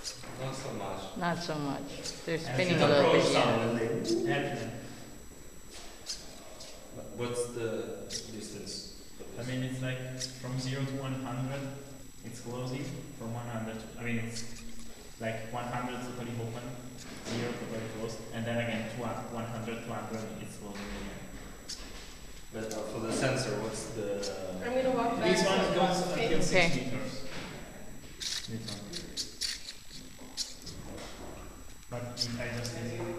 Not so much. Not so much. They're And spinning it's a little approach bit. sound. Yeah. Yeah. What's the distance? I mean, it's like from 0 to 100, it's closing. From 100, I mean, it's like 100 totally open, 0 totally closed, and then again 100, 200, it's closing again. But for the sensor, what's the... I'm going to walk back. This one goes until 6 Okay. meters. This one. But I just use it.